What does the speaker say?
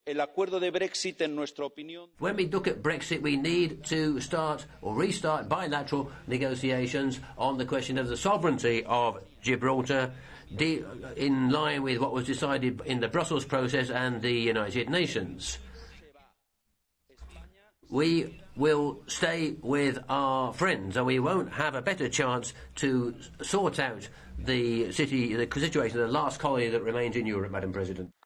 El acuerdo de Brexit, en nuestra opinión... When we look at Brexit, we need to start or restart bilateral negotiations on the question of the sovereignty of Gibraltar, in line with what was decided in the Brussels process and the United Nations. We will stay with our friends, and we won't have a better chance to sort out the situation of the last colony that remains in Europe, Madam President.